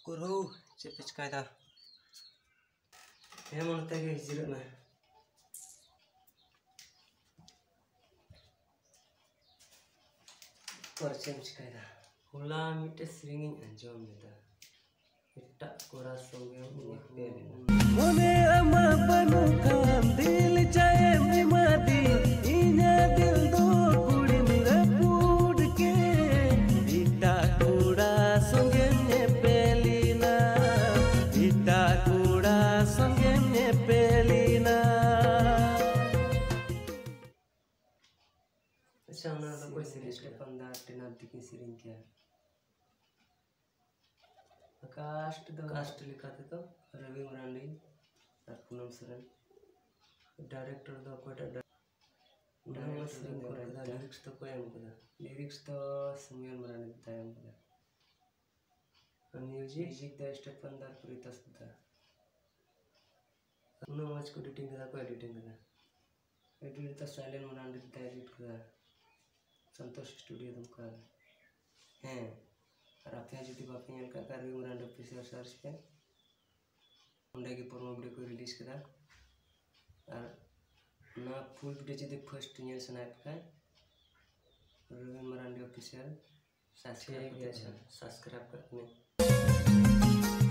Kurhu cepet kaita. Emang tadi hijrah mah. Korcem kaita. Hula mite sringin anjom neta. Itta kura songe unik pelena. Mone ama banu kam dil chaye mimadi inya dil do kudi mira pud ke itta kura songe ne pelina itta kura songe ne pelina. Sana तो कोई series के पंदा टिना दिखी shearing क्या cast लिखा थे तो रवि मरांडी और पूनम सरन डायरेक्टर तो कोई लिरिक्स तो कोई हमको था लिरिक्स तो समीर मरांडी बताया हमको था म्यूजिक द स्टेफन दार प्रीता सुधा पूनम आज को एडिटिंग करा कोई एडिटिंग करा एडिट तो साइलेंट मरांडी बताया एडिट करा संतोष स्टूडियो तुमका हैं और आप यहाँ जो बाकी यहाँ का रवि मरांडी ऑफिशियल सर्च पे उन्हें की प्रोमो वीडियो को रिलीज करा और ना फुल वीडियो जो फर्स्ट न्यूज़ स्नैप का रवि मरांडी ऑफिशियल सब्सक्राइब करने